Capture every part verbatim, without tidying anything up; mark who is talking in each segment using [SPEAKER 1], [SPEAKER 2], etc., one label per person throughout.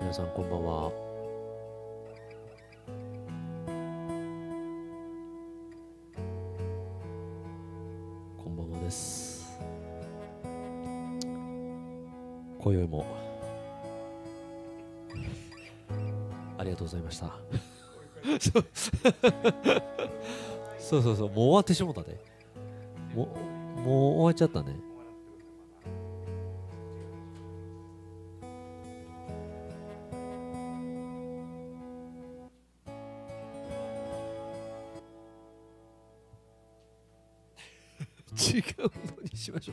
[SPEAKER 1] 皆さんこんばんは。こんばんはです。今宵もありがとうございました。そうそうそう、もう終わってしもたで。もう、もう終わっちゃったね。違うのにしましょう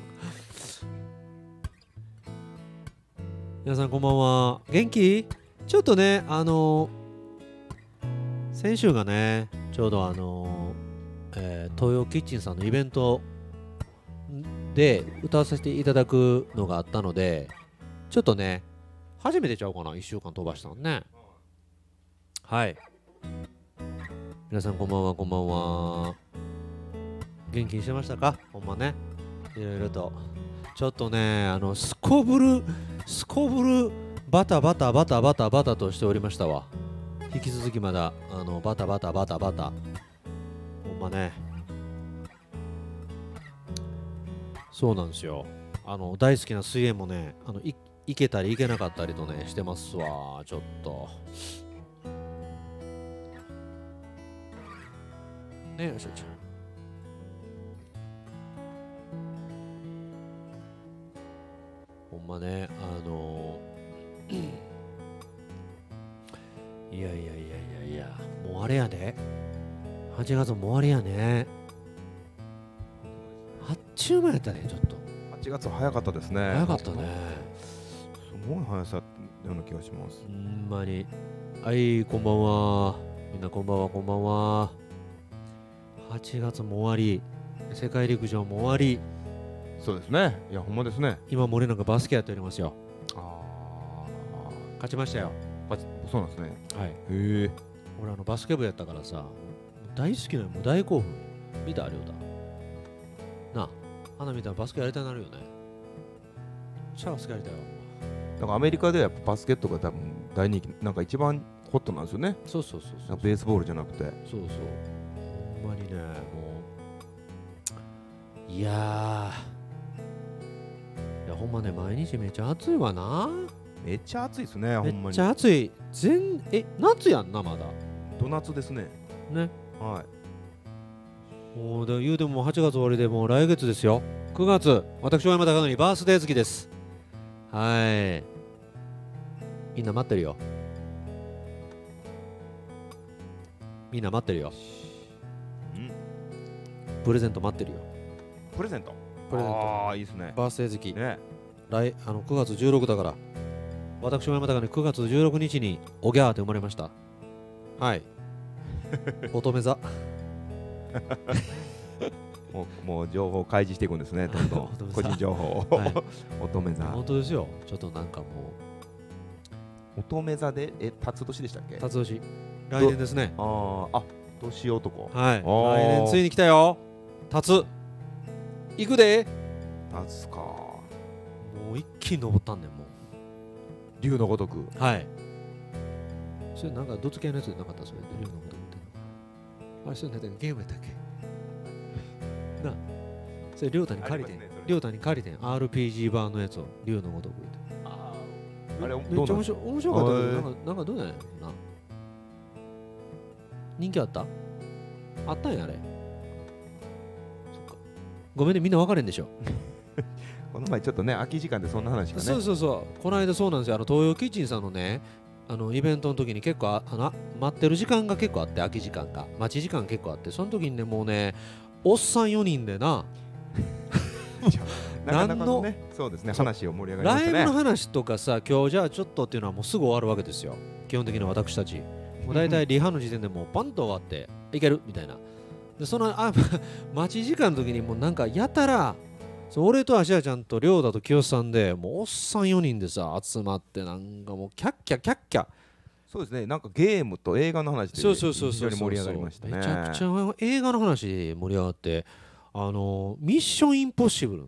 [SPEAKER 1] か。皆さんこんばんは。元気？ちょっとね、あの先週がね、ちょうどあの、えー、東洋キッチンさんのイベントで歌わせていただくのがあったので、ちょっとね、初めてちゃうかな、いっしゅうかん飛ばしたのね。はい。皆さんこんばんは、こんばんは。元気にしてましたか？ほんまね。いろいろと。ちょっとね、あの、すこぶる、すこぶる、バタバタバタバタバタとしておりましたわ。引き続きまだ、あの、バタバタバタバタ。ほんまね。そうなんですよ。あの、大好きな水泳もね、あの、い、行けたり行けなかったりとね、してますわ。ちょっと。ね、よしよし。ほんまね、あのー、いやいやいやいやいや、もうあれやで。はちがつも終わりやね。あっちゅう間やったね、ちょっと。
[SPEAKER 2] はちがつ早かったですね。
[SPEAKER 1] 早かったね。
[SPEAKER 2] すごい速さような気がします。
[SPEAKER 1] ほんまに。はい、こんばんは。みんなこんばんは、こんばんは。はちがつも終わり。世界陸上も終わり。
[SPEAKER 2] そうですね。いや、ほんまですね。
[SPEAKER 1] 今、森なんかバスケやっておりますよ。
[SPEAKER 2] ああ。
[SPEAKER 1] 勝ちましたよ。
[SPEAKER 2] そうなんですね。
[SPEAKER 1] はい。
[SPEAKER 2] へえ。
[SPEAKER 1] 俺、あの、バスケ部やったからさ、大好きなの、もう大興奮。見たあれだ。なあ、花見たらバスケやりたくなるよね。シャワースケやりたいよ。
[SPEAKER 2] なんかアメリカではやっぱバスケットが多分大人気、なんか一番ホットなんですよね。
[SPEAKER 1] そうそうそうそう。
[SPEAKER 2] ベースボールじゃなくて。
[SPEAKER 1] そうそう。ほんまにね、もう。いやー。いや、ほんまね、毎日めっちゃ暑いわな。
[SPEAKER 2] めっちゃ暑いですね、ほんまに。
[SPEAKER 1] めっちゃ暑い。全、え、夏やんな、まだ。
[SPEAKER 2] ど夏ですね。
[SPEAKER 1] ね。
[SPEAKER 2] はい。
[SPEAKER 1] もうで言うてもはちがつ終わりでもう来月ですよ。くがつ、私は山田かのにバースデー月です。はい。みんな待ってるよ。みんな待ってるよ。
[SPEAKER 2] ん？
[SPEAKER 1] プレゼント待ってるよ。
[SPEAKER 2] プレゼント。
[SPEAKER 1] プレゼント。
[SPEAKER 2] ああ、いいですね。
[SPEAKER 1] バースデー月。
[SPEAKER 2] ね。
[SPEAKER 1] 来あのくがつじゅうろくだから。私は山田かのにくがつじゅうろくにちにおぎゃーって生まれました。はい。乙女座。
[SPEAKER 2] もう、もう情報を開示していくんですね、どんどん個人情報を、はい、乙女座。
[SPEAKER 1] 本当ですよ。ちょっとなんかも
[SPEAKER 2] う乙女座で、え、辰年でしたっけ？
[SPEAKER 1] 辰年。来年ですね。
[SPEAKER 2] ああ、あ、年男。
[SPEAKER 1] はい。来年ついに来たよ。辰。行くで。
[SPEAKER 2] 辰か。
[SPEAKER 1] もう一気に登ったんねん、もう。
[SPEAKER 2] 竜のごとく。
[SPEAKER 1] はい。それなんかどつ系のやつでなかった？それで竜のごとくって。あれ、それなんだっけ？ゲームやったっけ？なあ、それりょうたに借りてん、りょうたに借りてん アールピージー 版のやつを竜のごとく言って。
[SPEAKER 2] ああ、あれ
[SPEAKER 1] めっちゃ面白面白かったけど、なんかなんかどうなんやろな。人気あった？あったんやあれ。そっか。ごめんね、みんな分かれんでしょ。
[SPEAKER 2] この前ちょっとね、空き時間でそんな話がね。
[SPEAKER 1] そうそうそう。この間そうなんですよ。あの東洋キッチンさんのね、あのイベントの時に結構ああの待ってる時間が結構あって、空き時間が待ち時間結構あって、その時にね、もうね、おっさんよにんでな
[SPEAKER 2] なかなかのね、そうですね、話を盛り上がりましたね。
[SPEAKER 1] ライブの話とかさ、今日じゃあちょっとっていうのはもうすぐ終わるわけですよ。基本的に私たちもう大体リハの時点でもうパンと終わっていけるみたいな。でそのあ待ち時間の時にもうなんかやたら、そう俺と芦屋ちゃんと亮太と清さんでもうおっさんよにんでさ集まって、なんかもうキャッキャキャッキャ。
[SPEAKER 2] そうですね、なんかゲームと映画の話で非常に盛り上がりましたね。
[SPEAKER 1] めちゃくちゃ映画の話盛り上がって、あのミッションインポッシブルのね、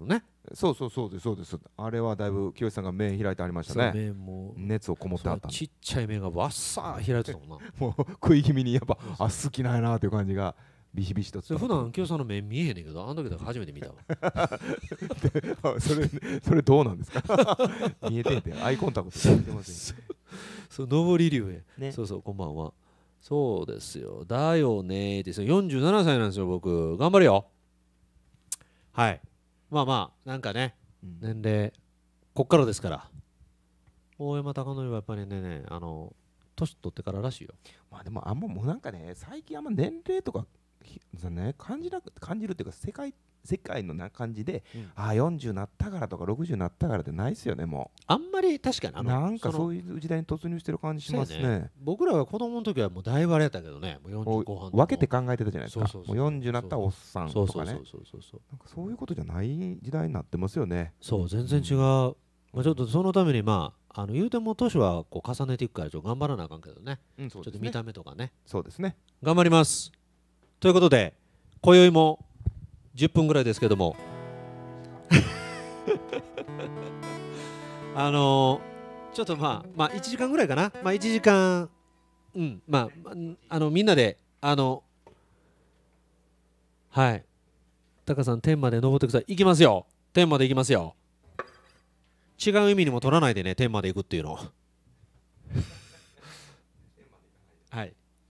[SPEAKER 2] そうそうそうですそうです。あれはだいぶ清さんが目開いてありましたね。
[SPEAKER 1] 目も
[SPEAKER 2] 熱をこもってあった。
[SPEAKER 1] ちっちゃい目がわっさー開いてたもんな。
[SPEAKER 2] もう食い気味にやっぱあ好きなんやなという感じがビシビシと伝わって。
[SPEAKER 1] 普段清さんの目見えへんねんけど、あの時だから初めて見たわ。
[SPEAKER 2] それそれどうなんですか。見えてんてアイコンタクトしてません。
[SPEAKER 1] そう上り竜へ、
[SPEAKER 2] ね、
[SPEAKER 1] そうそうこんばんは。そうですよだよねーですよ。よんじゅうななさいなんですよ僕。頑張るよ。はい。まあまあなんかね、うん、年齢こっからですから。大山貴教はやっぱりねねあの年取ってかららしいよ。
[SPEAKER 2] まあでもあんまもうなんかね最近あんま年齢とかね感じなく感じるっていうか世界世界のな感じで、うん、ああよんじゅうなったからとかろくじゅうなったからってないですよね。もう
[SPEAKER 1] あんまり確かにあの
[SPEAKER 2] なんかそういう時代に突入してる感じしますね。ね
[SPEAKER 1] 僕らが子供の時はもうだいぶあれやったけどね、もうよんじゅう後半
[SPEAKER 2] 分けて考えてたじゃないですか。もうよんじゅうなったおっさんとかね、そういうことじゃない時代になってますよね。
[SPEAKER 1] そう全然違う、うん、まあ、ちょっとそのためにまああの言うても年はこう重ねていくからちょっと頑張らなあかんけどね、うん、そうですね、ちょっと見た目とかね。
[SPEAKER 2] そうですね、
[SPEAKER 1] 頑張ります。ということで今宵もじゅっぷんぐらいですけどもあのー、ちょっとまあまあいちじかんぐらいかな、まあいちじかん、うんまああのみんなであのはいタカさん天まで登ってください。行きますよ、天まで行きますよ。違う意味にも取らないでね、天まで行くっていうのはい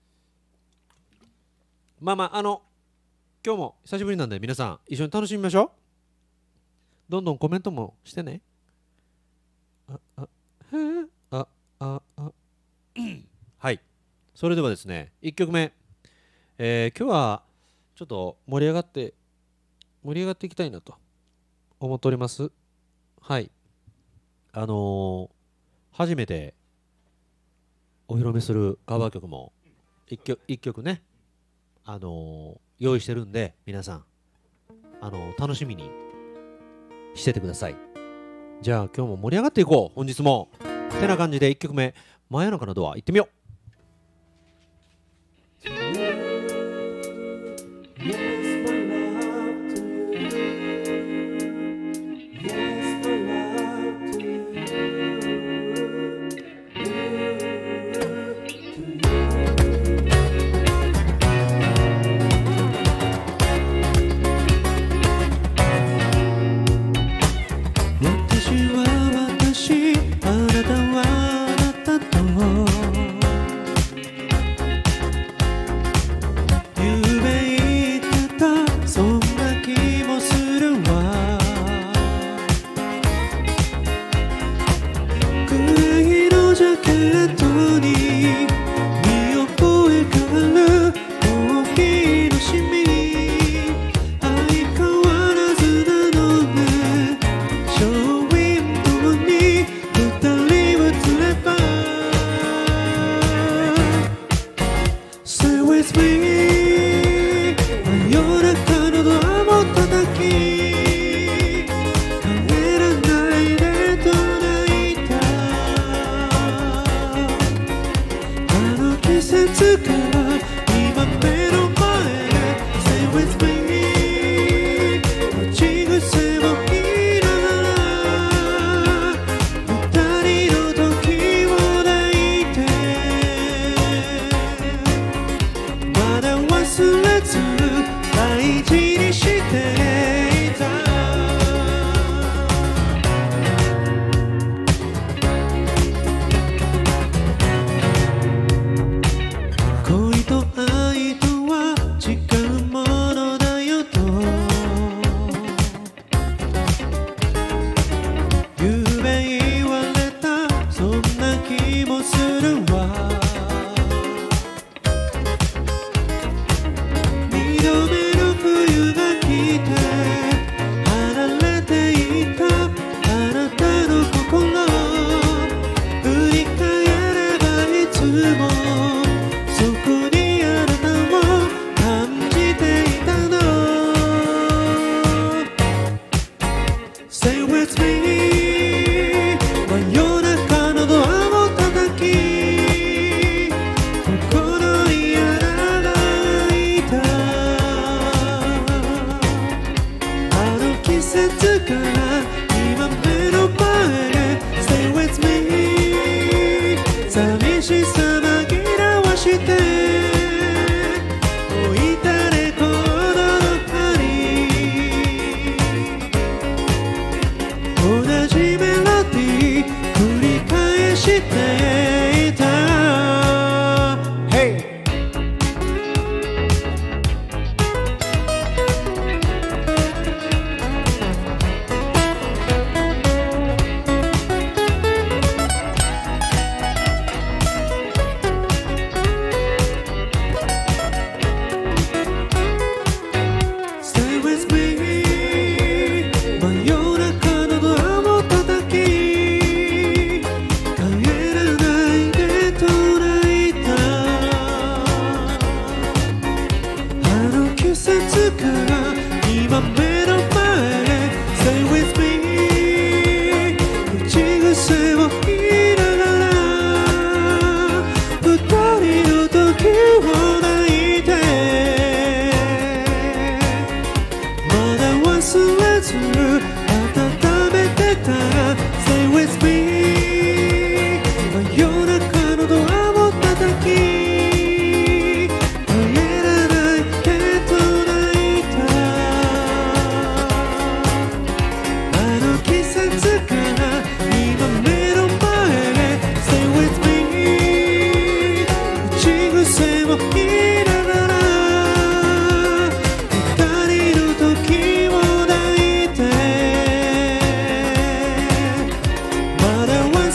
[SPEAKER 1] まあまああの今日も久しぶりなんで皆さん一緒に楽しみましょう。どんどんコメントもしてね。あああああはいそれではですねいっきょくめ、えー、今日はちょっと盛り上がって盛り上がっていきたいなと思っております。はいあのー、初めてお披露目するカバー曲もいっきょいっきょくねあのー、用意してるんで皆さんあのー、楽しみにしててください。じゃあ今日も盛り上がっていこう。本日もてな感じでいっきょくめ真夜中のドア行ってみよう。私は私あなたはあなたと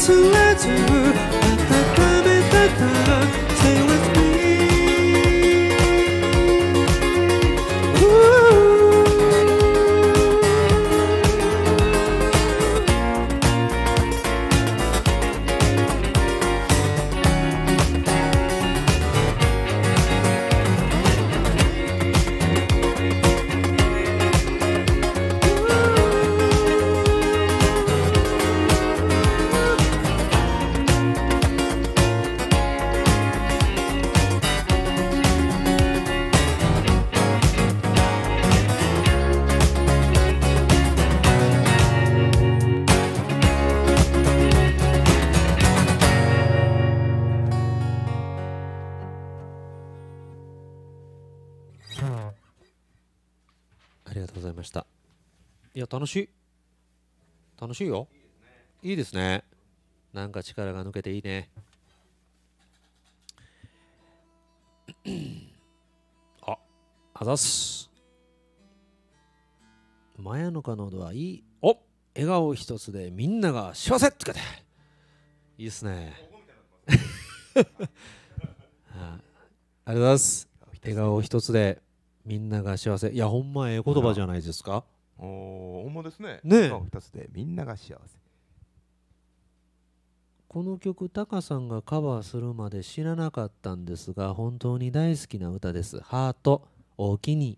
[SPEAKER 1] 忘れず温めたから Stay with meありがとうございました。いや楽しい楽しいよ。いいですね。なんか力が抜けていいね。あ、あざっす。マヤのカノードはいい。お、笑顔一つでみんなが幸せってかていいですね。あ、ありがとうございます。笑顔一つでみんなが幸せ。いやほんまええ言葉じゃないですか。
[SPEAKER 2] おお、ほんまですね。
[SPEAKER 1] ねえ、
[SPEAKER 2] ふたつでみんなが幸せ。
[SPEAKER 1] この曲タカさんがカバーするまで知らなかったんですが本当に大好きな歌です。ハートおおきに。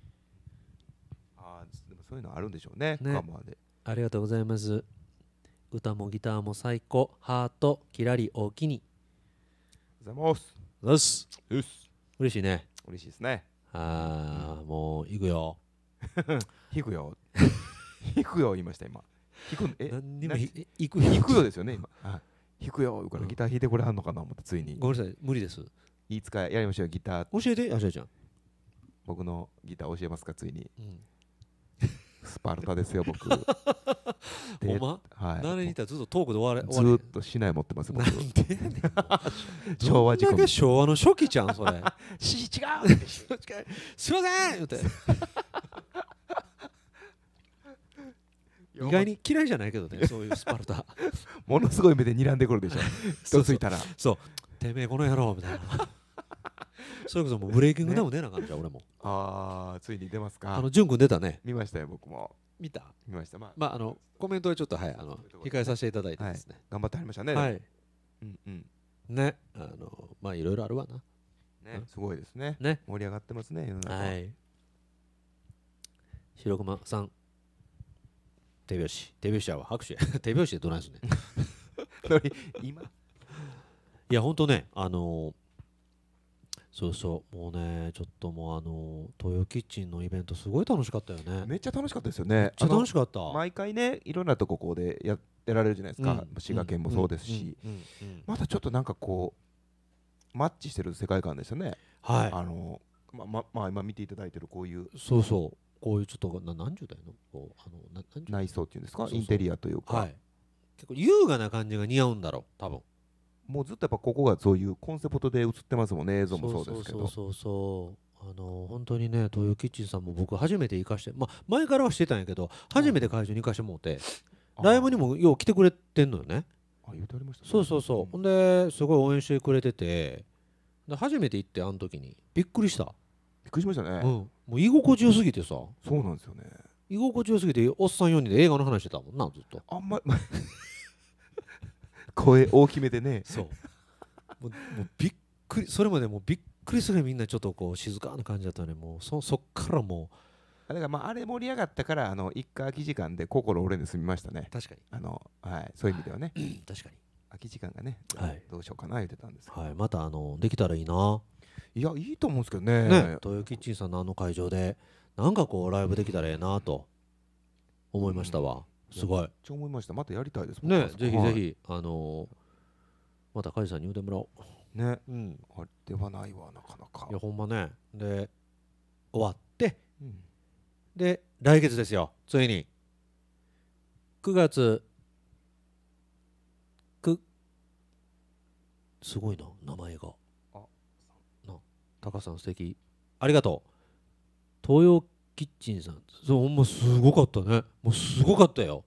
[SPEAKER 2] ああ、でもそういうのあるんでしょうね。
[SPEAKER 1] ね、
[SPEAKER 2] カバーで。
[SPEAKER 1] ありがとうございます。歌もギターも最高。ハートキラリおおきに。
[SPEAKER 2] ざます
[SPEAKER 1] よし、
[SPEAKER 2] よし、
[SPEAKER 1] 嬉しいね。
[SPEAKER 2] 嬉しいですね。
[SPEAKER 1] ああ、もう行くよ。
[SPEAKER 2] 弾くよ弾くよ言いました今。弾く、え、
[SPEAKER 1] 何にも
[SPEAKER 2] な
[SPEAKER 1] ひ行く
[SPEAKER 2] 弾くよですよね今。はい、弾くよ言うからギター弾いてくれはんのかな思ってついに。
[SPEAKER 1] ごめんなさい、無理です。
[SPEAKER 2] いつかやりましょうギター。
[SPEAKER 1] 教えて、あしゃちゃん。
[SPEAKER 2] 僕のギター教えますかついに。
[SPEAKER 1] うん、
[SPEAKER 2] スパルタですよ僕。
[SPEAKER 1] ほんま、
[SPEAKER 2] はい。
[SPEAKER 1] 誰にいたらずっとトークで終われ。
[SPEAKER 2] ずーっと市内持ってます僕。
[SPEAKER 1] なんでやねん。
[SPEAKER 2] 昭和仕込み。
[SPEAKER 1] どんだけ昭和の初期じゃんそれ。
[SPEAKER 2] し違う
[SPEAKER 1] すいません言うて。意外に嫌いじゃないけどね、そういうスパルタ。
[SPEAKER 2] ものすごい目で睨んでくるでしょ。人ついたら。
[SPEAKER 1] そう、てめえこの野郎みたいな。それこそもうブレイキングダウン出なかったじゃん、俺も。
[SPEAKER 2] ああ、ついに出ますか。
[SPEAKER 1] あの、ジュン君出たね。
[SPEAKER 2] 見ましたよ、僕も。
[SPEAKER 1] 見た
[SPEAKER 2] 見ました。まあ、
[SPEAKER 1] まあ、あの、コメントはちょっと、はい、あの、控えさせていただいてですね。
[SPEAKER 2] 頑張ってはりましたね。
[SPEAKER 1] はい。
[SPEAKER 2] うんうん。
[SPEAKER 1] ね、あの、まあ、いろいろあるわな。
[SPEAKER 2] ね、すごいですね。
[SPEAKER 1] ね。
[SPEAKER 2] 盛り上がってますね、世の中。
[SPEAKER 1] はい。白熊さん。手拍子。手拍子やわ。拍手や。手拍子でどないすんねん。
[SPEAKER 2] 今
[SPEAKER 1] いや、ほんとね、あのー、そうそう、もうね、ちょっともうあのー、東洋キッチンのイベントすごい楽しかったよね。
[SPEAKER 2] めっちゃ楽しかったですよね。
[SPEAKER 1] めっちゃ楽しかった。
[SPEAKER 2] 毎回ね、いろんなとここでややられるじゃないですか。うん、滋賀県もそうですし、またちょっとなんかこう、マッチしてる世界観ですよね。
[SPEAKER 1] はい。
[SPEAKER 2] あのー、ま、ま、まあ今見ていただいてるこういう。
[SPEAKER 1] そうそう。こういうちょっとな何十代のこうあのな
[SPEAKER 2] 内装っていうんですか、インテリアというか、
[SPEAKER 1] はい、結構優雅な感じが似合うんだろう多分。
[SPEAKER 2] もうずっとやっぱここがそういうコンセプトで映ってますもんね。映像もそうですけど、
[SPEAKER 1] そうそうそうそうあの本当にね、東洋キッチンさんも僕初めて行かして、まあ前からはしてたんやけど初めて会場に行かしてもうて、ライブにもよう来てくれてんのよね。
[SPEAKER 2] あ、言うてありましたね。
[SPEAKER 1] そうそうそう、ほんですごい応援してくれてて、で初めて行ってあの時にびっくりした。
[SPEAKER 2] びっくりしましたね。
[SPEAKER 1] うん、もう居心地よすぎてさ。
[SPEAKER 2] そうなんですよね。
[SPEAKER 1] 居心地よすぎておっさんよにんで映画の話してたもんな、ずっと。
[SPEAKER 2] あんまり声大きめでね。
[SPEAKER 1] そうもうもうびっくり、それまでもうびっくりするぐらいみんなちょっとこう静かな感じだったね。もう そ, そっからも
[SPEAKER 2] うだからまああれ盛り上がったからあの一回空き時間で心折れんで済みましたね。
[SPEAKER 1] 確かに
[SPEAKER 2] あの、はい、そういう意味ではね、
[SPEAKER 1] はい、確かに
[SPEAKER 2] 空き時間がね、
[SPEAKER 1] はい、
[SPEAKER 2] どうしようかな言ってたんですけど、
[SPEAKER 1] はい、またあのできたらいいな。
[SPEAKER 2] いや、いいと思うんですけどね。
[SPEAKER 1] ね、東洋キッチンさんのあの会場でなんかこうライブできたらええなと思いましたわ。うん、すごい。めっ
[SPEAKER 2] ちゃ思いました。またやりたいです
[SPEAKER 1] もんね。ぜひぜひ、はい、あのー、また梶さんに言うてもらおう。
[SPEAKER 2] ね、うん、あれではないわ、なかなか。
[SPEAKER 1] いや、ほんまね。で、終わって、
[SPEAKER 2] うん、
[SPEAKER 1] で、来月ですよ、ついに。くがつ、く、すごいな、名前が。あ、な、タカさん素敵。ありがとう。東洋キッチンさん、そう、ほんますごかったね。もうすごかったよ。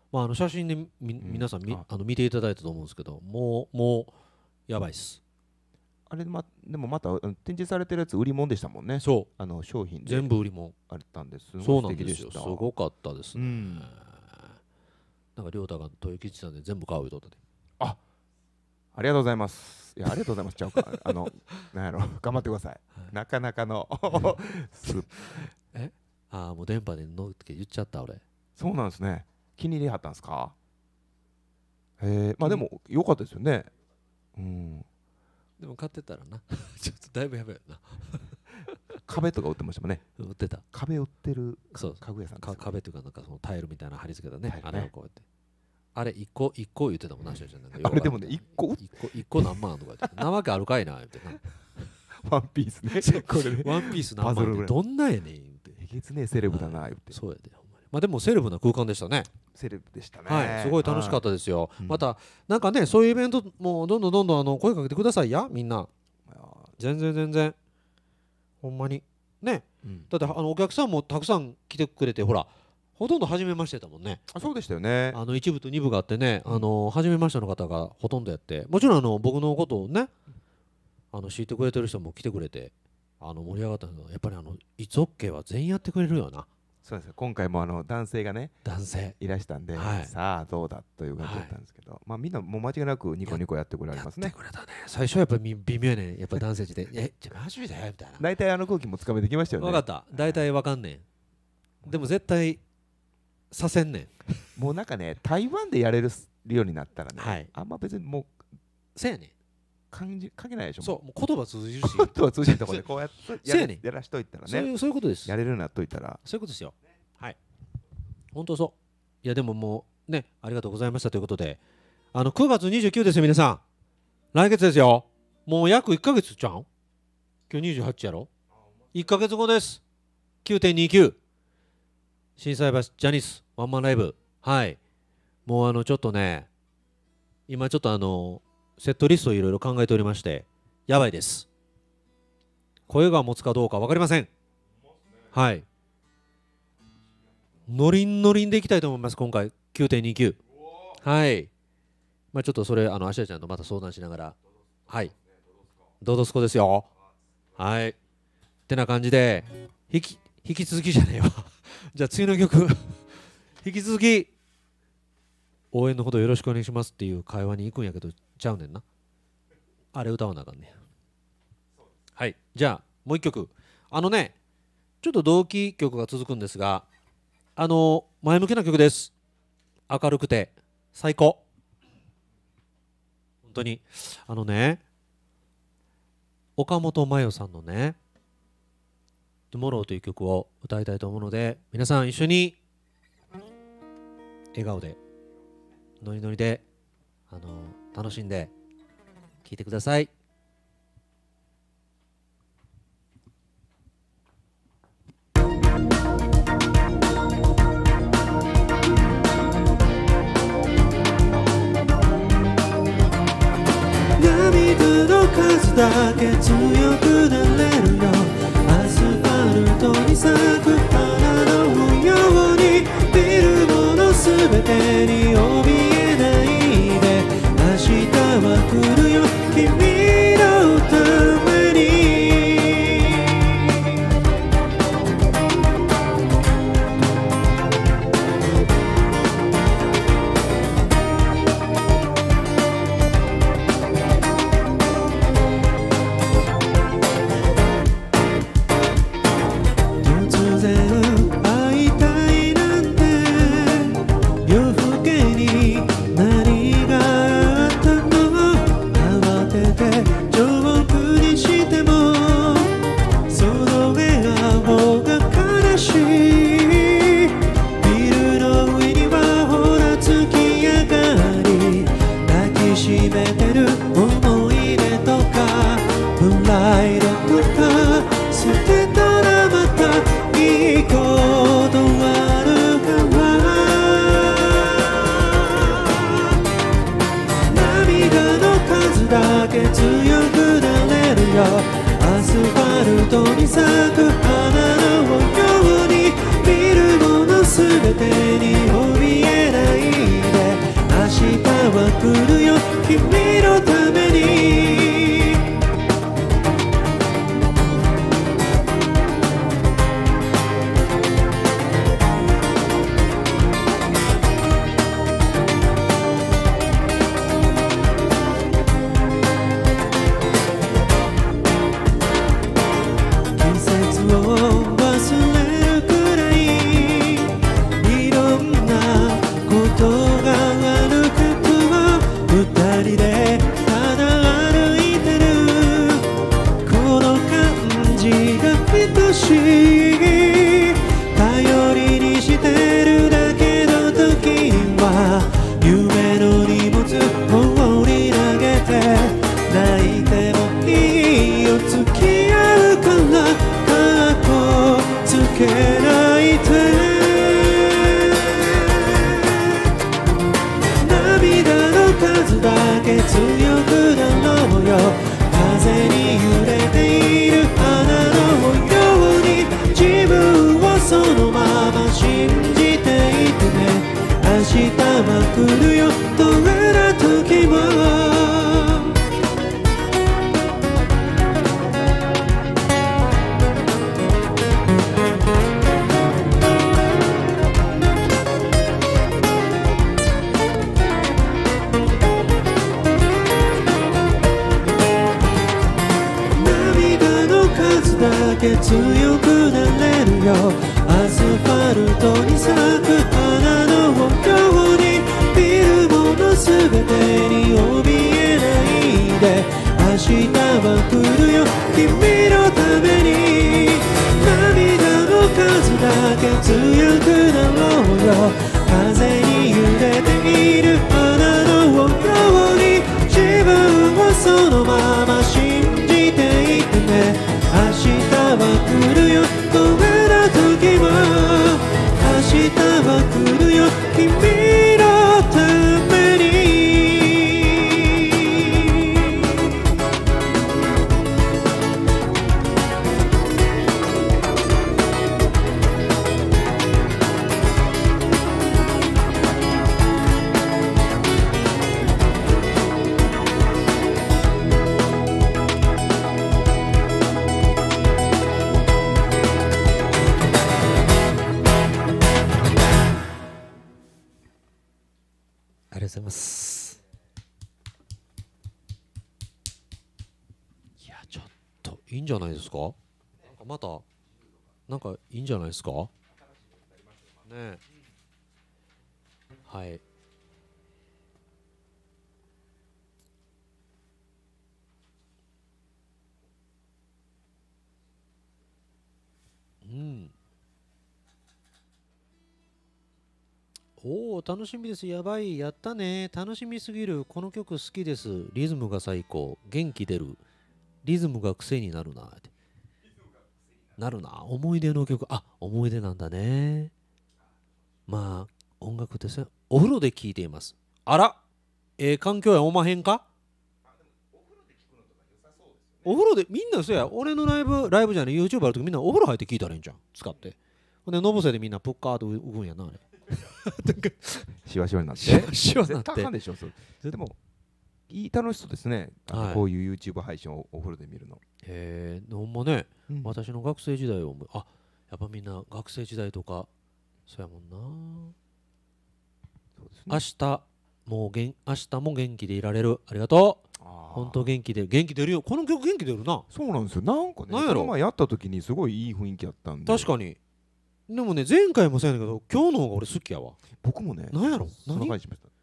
[SPEAKER 1] まあ、あの写真でみ、
[SPEAKER 2] うん
[SPEAKER 1] 皆さんみ
[SPEAKER 2] あ
[SPEAKER 1] あの見ていただいたと思うんですけど、もうもうやばいっす。
[SPEAKER 2] あれ、ま、でもまたあの展示されてるやつ売り物でしたもんね。
[SPEAKER 1] そう
[SPEAKER 2] あの商品で
[SPEAKER 1] 全部売り物。
[SPEAKER 2] あったんです。す
[SPEAKER 1] そう
[SPEAKER 2] ご
[SPEAKER 1] ないんですよ。
[SPEAKER 2] 素敵でした。
[SPEAKER 1] すごかったですね。
[SPEAKER 2] うん
[SPEAKER 1] なんか亮太が豊吉さんで全部買うよとで。
[SPEAKER 2] ありがとうございます。いや、ありがとうございます。ちゃうか。あの、なんやろ、頑張ってください。
[SPEAKER 1] はい
[SPEAKER 2] なかなかのす
[SPEAKER 1] ああ、もう電波で乗って言っちゃった俺。
[SPEAKER 2] そうなんですね。気に入りはったんですか。へえ、まあでも良かったですよね。うん。
[SPEAKER 1] でも買ってたらな。ちょっとだいぶやばいよな。
[SPEAKER 2] 壁とか売ってましたもんね。
[SPEAKER 1] 売ってた。
[SPEAKER 2] 壁売ってる
[SPEAKER 1] そう
[SPEAKER 2] 家具屋さんですよね。
[SPEAKER 1] か壁というかなんかそのタイルみたいな貼り付けたね。
[SPEAKER 2] タイルね
[SPEAKER 1] あれをこうやって。あれ一個一個言ってたもんなしちゃんなんか
[SPEAKER 2] あれでもね、一個
[SPEAKER 1] 一個一個何万とか言って。なわけあるかいな言ってな。
[SPEAKER 2] ワンピースね。これね。
[SPEAKER 1] ワンピース何万ってどんなんやねん言って。
[SPEAKER 2] えげつねえセレブだな言って。
[SPEAKER 1] そうやでほんまに。まあでもセレブな空間でしたね。
[SPEAKER 2] セレブでしたね。
[SPEAKER 1] はい、すごい楽しかったですよ。
[SPEAKER 2] うん
[SPEAKER 1] またなんかねそういうイベントもどんどんどんどんあの声かけてくださいやみんな。全然全然ほんまにね。
[SPEAKER 2] うん
[SPEAKER 1] だってあのお客さんもたくさん来てくれてほらほとんど初めましてだもんね。
[SPEAKER 2] あ、そうでしたよね。
[SPEAKER 1] あの一部と二部があってね、あの初めましての方がほとんどやって、もちろんあの僕のことをねあの知ってくれてる人も来てくれてあの盛り上がったのはやっぱりあのいつ OK は全員やってくれるよな。
[SPEAKER 2] そうです。今回もあの男性がね
[SPEAKER 1] 男性
[SPEAKER 2] いらしたんで、
[SPEAKER 1] はい
[SPEAKER 2] さあどうだという感じだったんですけど、まあみんなもう間違いなくニコニコやってくれ
[SPEAKER 1] やって
[SPEAKER 2] ますね。
[SPEAKER 1] くれたね。最初はやっぱり微妙やねんやっぱ男性陣でえじゃあマジでみたいな。
[SPEAKER 2] 大体あの空気もつかめてきましたよね。
[SPEAKER 1] 分かった大体わかんねん。でも絶対させんねん。
[SPEAKER 2] もうなんかね、台湾でやれるようになったらね、
[SPEAKER 1] はい
[SPEAKER 2] あんま別にもう
[SPEAKER 1] せやねん。
[SPEAKER 2] 感じかけないでしょ。
[SPEAKER 1] そうもう言葉通じるし
[SPEAKER 2] ちょっとは通じるところでこうやってや
[SPEAKER 1] せやねん
[SPEAKER 2] れやらしといたらね、
[SPEAKER 1] そういうそういうことです。
[SPEAKER 2] やれるようになっといたら、
[SPEAKER 1] そういうことですよ。はい。本当そう。いやでももうね、ありがとうございましたということで、あのくがつにじゅうくですよ皆さん。来月ですよ。もう約いっかげつちゃうん？今日にじゅうはちやろ？いっかげつごです。きゅうてんにきゅう。心斎橋ジャニスワンマンライブ。はい。もうあのちょっとね、今ちょっとあのセットリストをいろいろ考えておりまして、やばいです。声が持つかどうか分かりません。はい。ノリンノリンでいきたいと思います今回 きゅうてんにきゅう。はいまあちょっとそれあのアシャちゃんとまた相談しながらはいドドスコですよ。はいってな感じで引き引き続きじゃねえわじゃあ次の曲引き続き応援のほどよろしくお願いしますっていう会話に行くんやけどちゃうねんな。あれ歌わなあかんね。はいじゃあもう一曲あのねちょっと同期曲が続くんですがあの前向きな曲です。明るくて最高本当にあのね岡本真代さんのね「トゥモロー」という曲を歌いたいと思うので皆さん一緒に笑顔でノリノリであの楽しんで聴いてください。数だけ強くなれるよアスファルトに咲く花のように見るものすべてに怯えないで明日は来るよ君のためにアスファルトに咲く花のように見るものすべてに怯えないは来るよ君のために頼りにしてるだけの時は夢の荷物放り投げて泣いてもいいよ付き合うからカッコつけないで涙の数だけ強くなろうよ風に揺れている花のように自分をそのまま信じていてね明日は来るよどんな時も涙の数だけ強くなれるよアスファルトに咲く花のように見るものすべてに怯えないで明日は来るよ君のために涙の数だけ強くなろうよ風に揺れている花のように自分をそのまま信じていてね明日は来るよどんな時も明日は来るよ君のためにありがとうございます。いやちょっといいんじゃないですか。なんかまたなんかいいんじゃないですか。ねえ、はい。うん。おお楽しみです。やばいやったね楽しみすぎるこの曲好きですリズムが最高元気出るリズムが癖になるなってなるな思い出の曲あ思い出なんだねまあ音楽ですねお風呂で聴いていますあらええー、環境やおまへんかお風呂でみんなそうや俺のライブライブじゃない YouTube あるときみんなお風呂入って聴いたらいいんじゃん使ってほんでのぼせでみんなプッカーっと浮くんやなあれ
[SPEAKER 2] シワシワになって
[SPEAKER 1] シワシワになって
[SPEAKER 2] 絶対あかんでしょそれでもいい楽しそうですね、はい、こういう YouTube 配信をお風呂で見るの
[SPEAKER 1] へえほんまね、うん、私の学生時代をあやっぱみんな学生時代とかそうやもんなそうです、ね、明日もうげん明日も元気でいられるありがとう本当元気で元気出るよこの曲元気出るな
[SPEAKER 2] そうなんですよなんかねこの前やった時にすごいいい雰囲気あったんで
[SPEAKER 1] 確かにでもね前回もそうやねんけど今日の方が俺好きやわ
[SPEAKER 2] 僕もね
[SPEAKER 1] 何やろ
[SPEAKER 2] そんな感じしました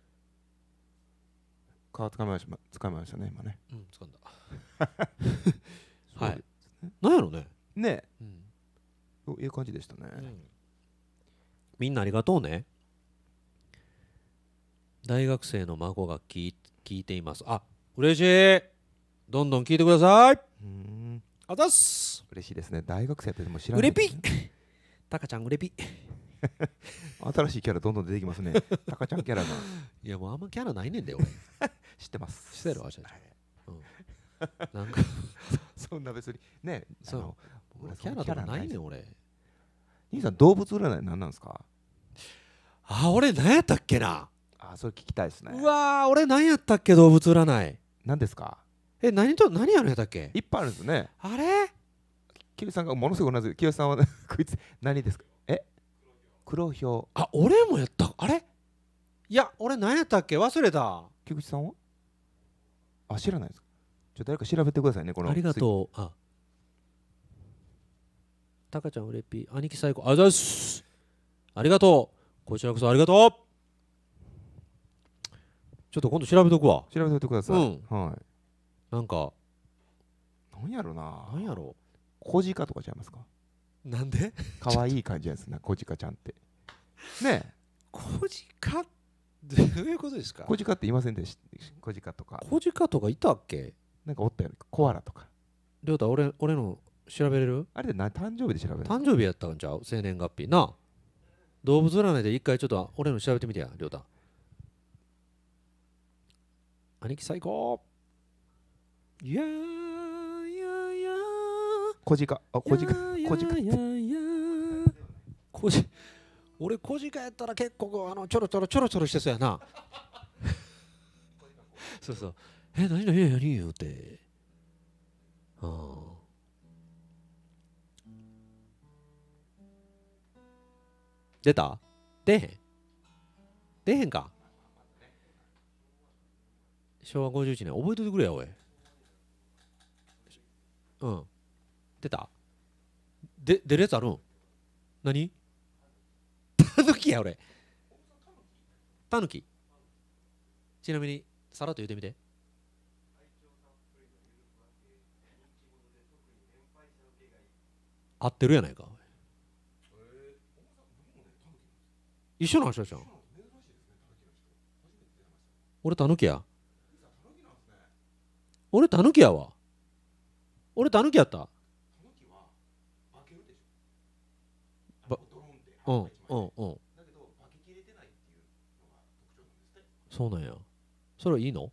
[SPEAKER 2] 皮つかみましたつかみましたね今ね
[SPEAKER 1] うんつかんだはい何やろね
[SPEAKER 2] ねえ、うん、いい感じでしたね、うん、
[SPEAKER 1] みんなありがとうね大学生の孫が聞い、聞いていますあ嬉しいどんどん聞いてくださいうんあざっす
[SPEAKER 2] 嬉しいですね大学生ってでも知らない、
[SPEAKER 1] ね、うれぴタカちゃんうれぴ
[SPEAKER 2] 新しいキャラどんどん出てきますねタカちゃんキャラが
[SPEAKER 1] いやもうあんまキャラないねんだよ俺
[SPEAKER 2] 知ってます
[SPEAKER 1] してるわ、うん、なんか
[SPEAKER 2] そんな別にね
[SPEAKER 1] そう俺キャラとかないねん俺
[SPEAKER 2] 兄さん動物占い何なんですか
[SPEAKER 1] あ俺何やったっけな
[SPEAKER 2] あ、それ聞きたいですね。
[SPEAKER 1] うわー、俺何やったっけ、動物占い。
[SPEAKER 2] 何ですか？
[SPEAKER 1] え、何と何やるんやったっけ？
[SPEAKER 2] いっぱいあるんですね。
[SPEAKER 1] あれ、
[SPEAKER 2] 清さんがものすごく同じ。清さんはこいつ何ですか？え、黒ひょう。
[SPEAKER 1] あ、俺もやった。あれ、いや、俺何やったっけ、忘れた。
[SPEAKER 2] 菊池さんは？あ、知らないですか？ちょっと誰か調べてくださいね。この
[SPEAKER 1] ありがとう。あ、タカちゃんうれっぴ、兄貴最高。ありがとうございます。ありがとう。こちらこそありがとう。ちょっと今度調べとくわ。
[SPEAKER 2] 調べておいてください。
[SPEAKER 1] うん
[SPEAKER 2] はい。
[SPEAKER 1] なんか、
[SPEAKER 2] なんやろな。
[SPEAKER 1] なんやろ
[SPEAKER 2] 小鹿とかちゃいますか？
[SPEAKER 1] う。なんで
[SPEAKER 2] 可愛い感じですね、小鹿ちゃんって。ねえ、
[SPEAKER 1] 小鹿、どういうことですか？
[SPEAKER 2] 小鹿って言いませんでした？小鹿とか。
[SPEAKER 1] 小鹿とかいたっけ？
[SPEAKER 2] なんかおったよね。コアラとか。
[SPEAKER 1] りょうた、俺、俺の調べれる？
[SPEAKER 2] あれでな誕生日で調べる？
[SPEAKER 1] 誕生日やったんちゃう？生年月日な。動物占いで一回ちょっと俺の調べてみてや、りょうた。兄貴最高。いやーいやいや
[SPEAKER 2] 小鹿。あ、小鹿。小鹿。
[SPEAKER 1] いやいや小鹿。俺小鹿やったら結構あのちょろちょろちょろちょろしてそうやな。そうそう。え、何何何言うて。ああ。出た？出へん？出へんか？しょうわごじゅういちねん覚えといてくれやおい。うん。出た？で出るやつあるん？何？タヌキや俺。タヌキ。ちなみにさらっと言ってみて。合ってるやないか。一緒の話だじゃん。俺タヌキや。俺タヌキやわ。俺タヌキやった。ばうんうんうん。そうなんや。それはいいの？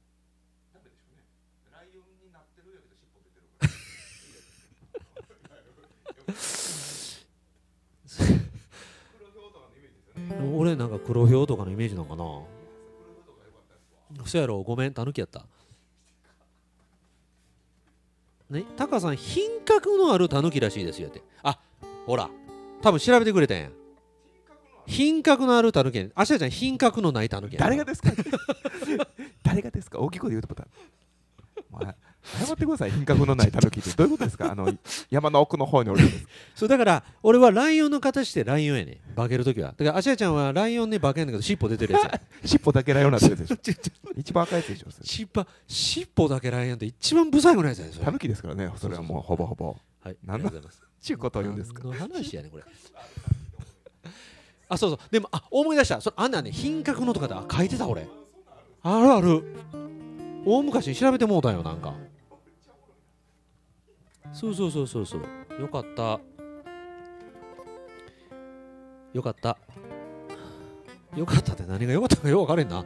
[SPEAKER 1] 俺なんか黒ひょうとかのイメージなのかな。そやろ、ごめん、タヌキやった。ね、タカさん品格のあるタヌキらしいですよって。あ、ほら、多分調べてくれたんや。品格のあるタヌキやね。あしやちゃん品格のないタヌキやね。
[SPEAKER 2] 誰がですか？誰がですか？大きい声で言うとボタン。謝ってください。品格のないタヌキってどういうことですか？あの山の奥の方におるんです。
[SPEAKER 1] そうだから俺はライオンの形でライオンやねん、化けるときは。だからアシアちゃんはライオンに化けんだけど尻尾出てるやつや。
[SPEAKER 2] 尻尾だけライオンなんてやつでしょ。一番赤いやつでしょ。
[SPEAKER 1] 尻尾尻尾だけライオンって一番ブサイクなやつやねん。
[SPEAKER 2] タヌキですからね。それはもうほぼほぼ。
[SPEAKER 1] はい、
[SPEAKER 2] 何のちゅうことを言うんですか？
[SPEAKER 1] 何の話やねんこれ。あ、そうそう。でもあ、思い出した。それあんなんね、品格のとかで書いてた俺。あるある。大昔に調べてもうたよなんか。そうそうそうそうそう。よかった。よかった。よかったって何がよかったかよく分かれんな。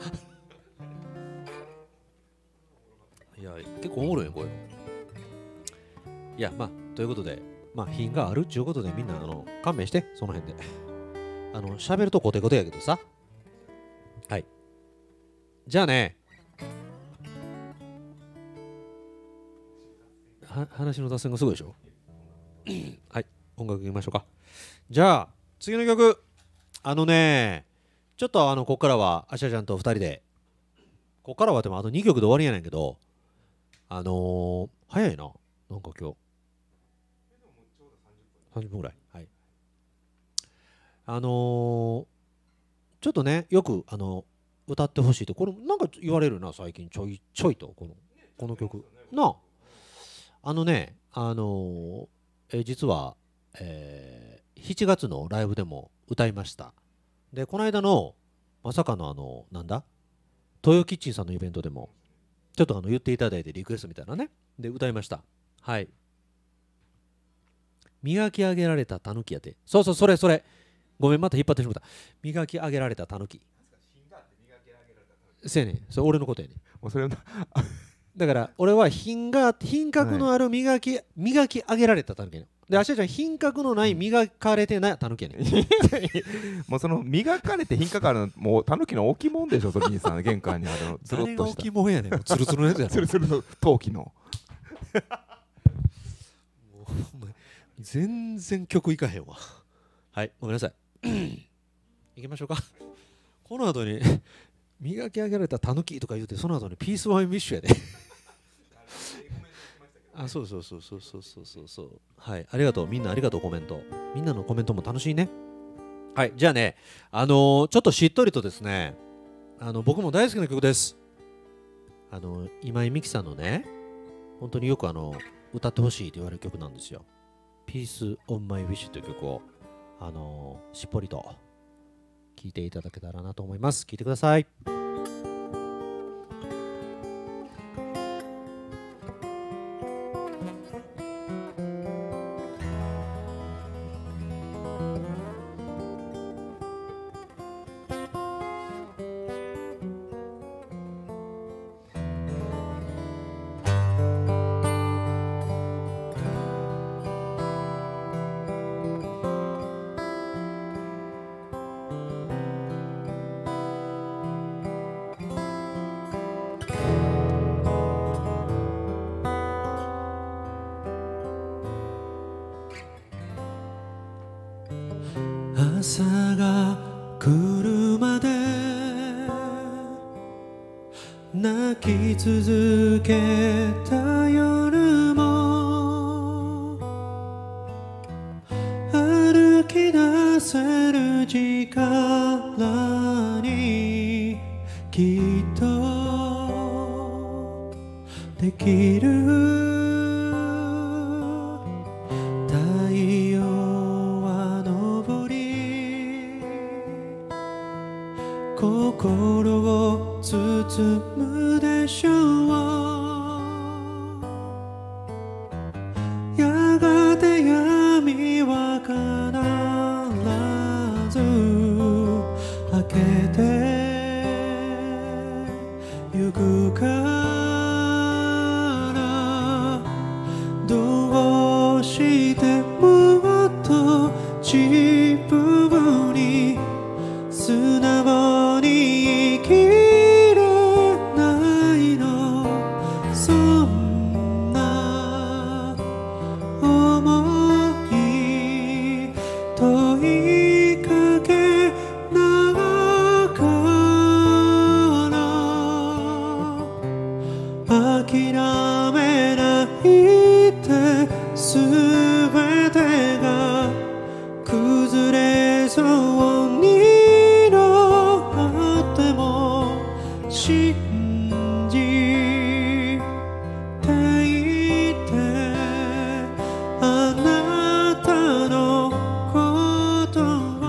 [SPEAKER 1] いや、結構おもろいよこれ。いや、まあということで、まあ品があるっちゅうことでみんなあの勘弁してその辺で。あの喋るとコテコテやけどさ。はい。じゃあね。は話の脱線がすごいでしょ。はい、音楽いきましょうか。じゃあ次の曲、あのねちょっとあのここからはあしゃちゃんとふたりで、ここからはでもあとにきょくで終わりやねんけど、あのー、早いな、なんか今日さんじゅっぷんぐらい。はい、あのー、ちょっとねよくあの歌ってほしいってこれなんか言われるな最近ちょいちょいとこのこの曲なあ。あのね、あのーえー実は、えー、しちがつのライブでも歌いました。で、この間のまさかのあのなんだ東洋キッチンさんのイベントでもちょっとあの言っていただいてリクエストみたいなねで歌いました。はい。磨き上げられたタヌキやて。そうそう、それそれ。ごめん、また引っ張ってしまった。磨き上げられたタヌキ。せやねん、それ俺のことやねん。
[SPEAKER 2] もうそれ
[SPEAKER 1] だから俺は品が品格のある磨き、はい、磨き上げられたタヌキやねん。 で、あしやちゃん品格のない磨かれてないたぬきやねん。
[SPEAKER 2] もうその磨かれて品格あるのもうたぬきの置物でしょ、それにさ玄関にあるのつるっとした
[SPEAKER 1] 誰が置物やねん。ツルツルのやつやろ。
[SPEAKER 2] つるつるの陶器の
[SPEAKER 1] もうお前全然曲いかへんわ。はい、ごめんなさい。行きましょうか。この後に磨き上げられたたぬきとか言うて、その後にピースワインウィッシュやで。あ、そうそうそうそうそうそうそうそう。はい、ありがとう。みんなありがとう、コメント。みんなのコメントも楽しいね。はい、じゃあね、あのー、ちょっとしっとりとですね、あの僕も大好きな曲です。あの今井美樹さんのね、本当によくあの歌ってほしいと言われる曲なんですよ。Peace on My Wish という曲を、あのー、しっぽりと聴いていただけたらなと思います。聴いてください。朝が来るまで泣き続けた夜も歩き出せる力にきっとできる。心を包むでしょう。やがて闇は必ず明けてゆくからどうしてもっと自分に素直に生きれないの。そんな想い問いかけながら諦めないで全てが崩れそうに信じていてあなたのことを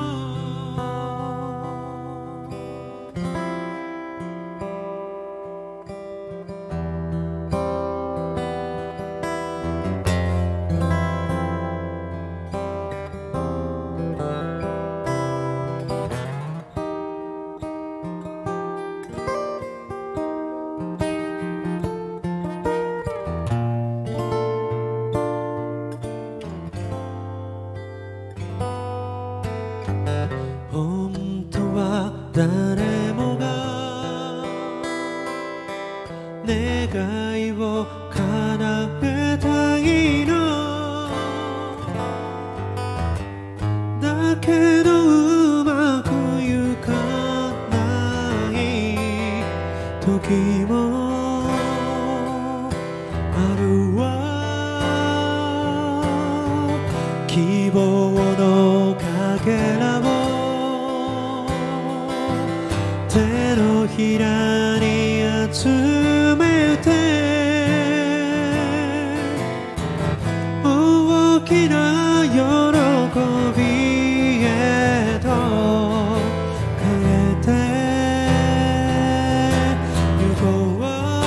[SPEAKER 1] 本当は誰もが願いを叶えたいのだけどうまくいかない時もあるわ。希望のかけらを手のひらに集めて大きな喜びへと変えてゆこう。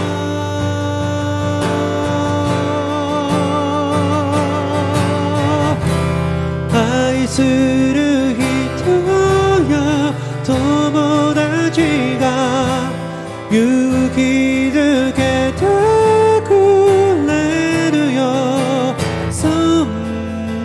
[SPEAKER 1] 愛する人や友達が勇気づけてくれるよ。そん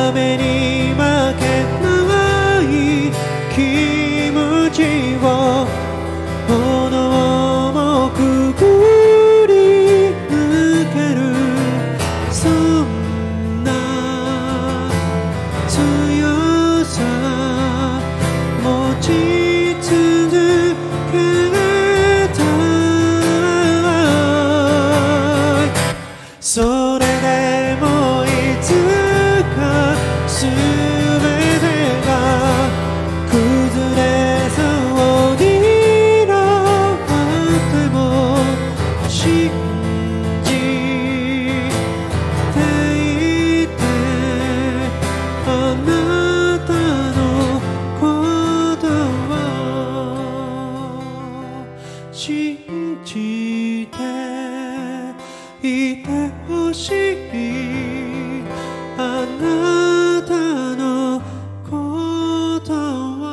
[SPEAKER 1] 雨に負けない気持ちを炎もくぐり抜けるそんな強さ持ち続けたいそれでもいつか全てが崩れそうになっても信じていてあなたのことを信じていてほしいあなたのことを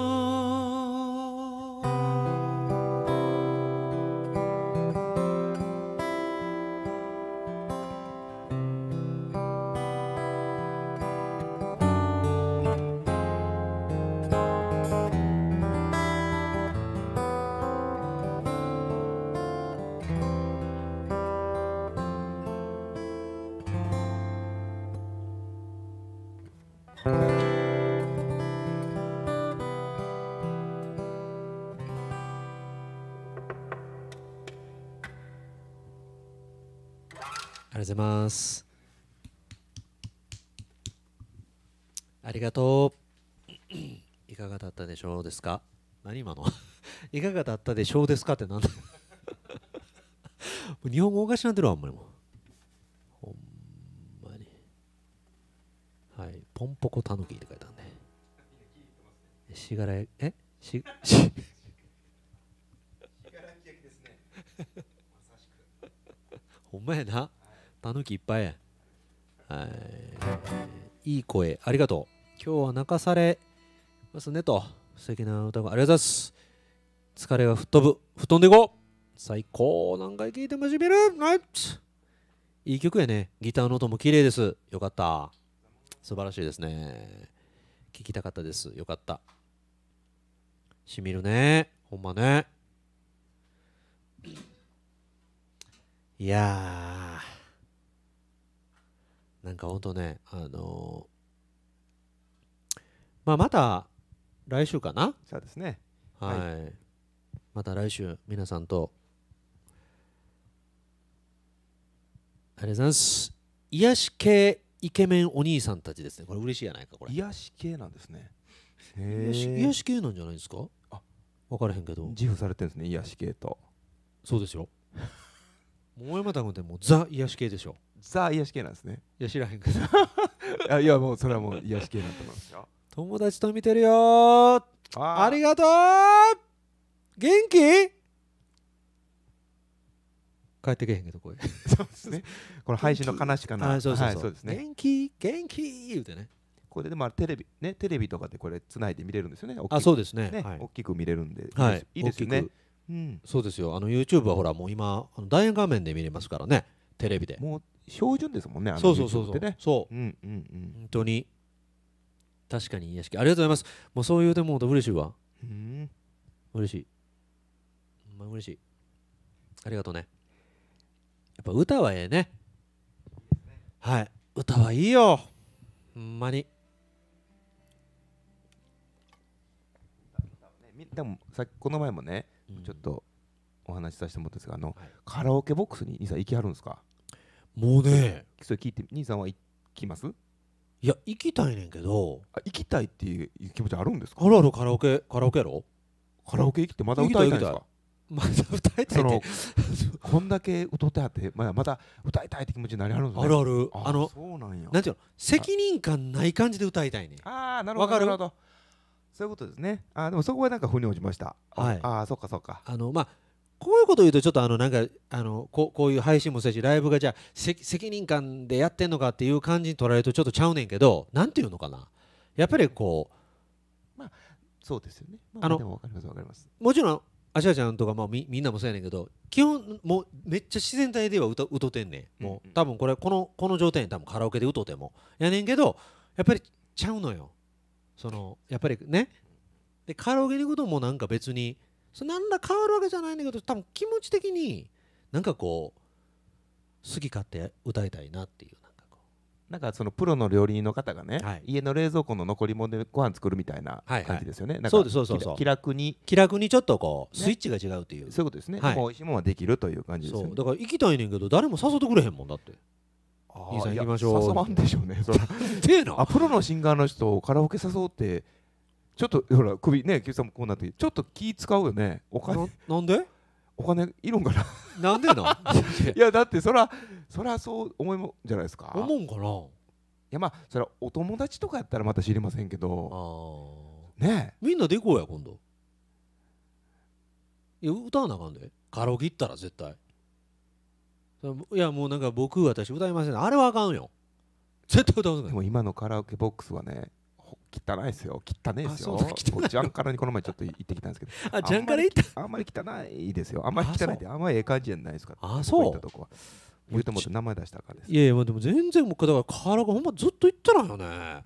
[SPEAKER 1] ありがとうございますありがとういかがだったでしょうですか何今のいかがだったでしょうですかってなんだ日本語おかしなってるわあんまりもうほんまにはいポンポコタヌキって書いてあるねしがらええししほんまやなタヌキいっぱいやはいいい声ありがとう今日は泣かされますねと素敵な歌がありがとうございます疲れが吹っ飛ぶ吹っ飛んでいこう最高何回聴いてもしびるナイスいい曲やねギターの音も綺麗ですよかった素晴らしいですね聴きたかったですよかったしみるねほんまねいやーなんかほんとねあのー、まあまた来週かな
[SPEAKER 2] そうですね
[SPEAKER 1] はい、
[SPEAKER 2] は
[SPEAKER 1] また来週皆さんとありがとうございます癒し系イケメンお兄さんたちですねこれ嬉しいやないかこれ
[SPEAKER 2] 癒し系なんですね
[SPEAKER 1] 癒し癒し系なんじゃないですかあ分からへんけど
[SPEAKER 2] 自負されてるんですね癒し系と
[SPEAKER 1] そうですよもう山田君ってもうザ癒し系でしょ
[SPEAKER 2] ザ癒し系なんですね
[SPEAKER 1] いや知らへんけど
[SPEAKER 2] あいやもうそれはもう癒し系なんと思いますよ
[SPEAKER 1] 友達と見てるよー
[SPEAKER 2] あ
[SPEAKER 1] ありがとう元気帰ってけへんけど声
[SPEAKER 2] そうですねこの配信の悲しかな
[SPEAKER 1] あそうそうそう、
[SPEAKER 2] はい、そうですね
[SPEAKER 1] 元気元気言うてね
[SPEAKER 2] これでまあテレビねテレビとかでこれつないで見れるんですよね大きく
[SPEAKER 1] あそうですね
[SPEAKER 2] ね、
[SPEAKER 1] はい、
[SPEAKER 2] 大きく見れるんで、
[SPEAKER 1] はい
[SPEAKER 2] いいですよね
[SPEAKER 1] 大きく
[SPEAKER 2] うん
[SPEAKER 1] そうですよあの YouTube はほらもう今あの大画面で見れますからねテレビで
[SPEAKER 2] もう標準ですもんねあの
[SPEAKER 1] そうそうそうそ
[SPEAKER 2] YouTube っ
[SPEAKER 1] う、
[SPEAKER 2] てね
[SPEAKER 1] そう
[SPEAKER 2] うんうんうん
[SPEAKER 1] 本当に確かに癒し系ありがとうございますもうそう言うてもうと嬉しいわ
[SPEAKER 2] うん
[SPEAKER 1] 嬉しいほんま嬉しいありがとうねやっぱ歌はええねはい歌はいいよほんまに
[SPEAKER 2] みでもさっきこの前もね、
[SPEAKER 1] うん
[SPEAKER 2] ちょっとお話しさせてもらったんですがあの、
[SPEAKER 1] はい
[SPEAKER 2] カラオケボックスに兄さん行きはるんですか
[SPEAKER 1] もうね
[SPEAKER 2] それ聞いて兄さんは行きます
[SPEAKER 1] いや行きたいねんけど
[SPEAKER 2] あ行きたいっていう気持ちあるんですか
[SPEAKER 1] あるあるカラオケカラオケやろ
[SPEAKER 2] カラオケ行きてまだ歌いたいんですか
[SPEAKER 1] まだ歌いたい
[SPEAKER 2] その
[SPEAKER 1] って
[SPEAKER 2] こんだけ歌ってはってまだまた歌いたいって気持ちになりはるんですね
[SPEAKER 1] あるある
[SPEAKER 2] あ
[SPEAKER 1] あの
[SPEAKER 2] そうなんや
[SPEAKER 1] なんていうの責任感ない感じで歌いたいねん
[SPEAKER 2] ああなるほど
[SPEAKER 1] わかる
[SPEAKER 2] なるほどそういうことですねあーでもそこはなんか腑に落ちました
[SPEAKER 1] はい
[SPEAKER 2] ああそっかそっか
[SPEAKER 1] あのまあこういうこと言うとちょっとあのなんかあのこうこういう配信もそうやしライブがじゃあ責責任感でやってんのかっていう感じに取られるとちょっとちゃうねんけどなんていうのかなやっぱりこ
[SPEAKER 2] そうですよね、ま
[SPEAKER 1] あの
[SPEAKER 2] でもわかりますわかります
[SPEAKER 1] うもちろんあしあちゃんとかまあみみんなもそうやねんけど基本もうめっちゃ自然体では歌歌ってんねんも
[SPEAKER 2] うんうん
[SPEAKER 1] う多分これこのこの状態に多分カラオケで歌ってもやねんけどやっぱりちゃうのよ。そのやっぱりね。でカラオケに行くともうなんか別にそなんだ変わるわけじゃないんだけど、多分気持ち的になんかこう好き勝手歌いたいなっていう、なんかこ
[SPEAKER 2] なんかそのプロの料理人の方がね、
[SPEAKER 1] はい、
[SPEAKER 2] 家の冷蔵庫の残り物でご飯作るみたいな感じですよね。
[SPEAKER 1] はいはい、そうですそうそうそう、
[SPEAKER 2] 気楽に
[SPEAKER 1] 気楽にちょっとこう、ね、スイッチが違うっていう、
[SPEAKER 2] そういうことですね。
[SPEAKER 1] はい、
[SPEAKER 2] でも美味しいものはできるという感じですよね。
[SPEAKER 1] そうだから行きたいねんけど誰も誘ってくれへんもんだって。
[SPEAKER 2] あ
[SPEAKER 1] 兄さん行きましょう。
[SPEAKER 2] 誘わんでしょうねそれあプロのシンガーの人をカラオケ誘うってちょっとほら首ね、Qさんもこうなってちょっと気使うよね。お金
[SPEAKER 1] な, なんで
[SPEAKER 2] お金いるんかな
[SPEAKER 1] なんでの
[SPEAKER 2] いやだってそらそらそう思いもじゃないですか。
[SPEAKER 1] 思うんかな。い
[SPEAKER 2] やまあそれはお友達とかやったらまた知りませんけど、あね
[SPEAKER 1] みんなで行こうや今度。いや歌わなあかんで、カラオケ行ったら絶対。いやもうなんか僕私歌いません、あれはあかんよ絶対歌わない。
[SPEAKER 2] でも今のカラオケボックスはね汚いですよ。汚いですよ。ジャンカラにこの前ちょっと行ってきたんですけど、
[SPEAKER 1] あジャンカラ行った。
[SPEAKER 2] あんまり汚いですよ。あんまり汚いってあんまりええ感じじゃないですか。
[SPEAKER 1] あそう。
[SPEAKER 2] 言うと思って名前出したらあかんです。
[SPEAKER 1] いやいやでも全然もうだからカラオケほんまずっと行ってないよね。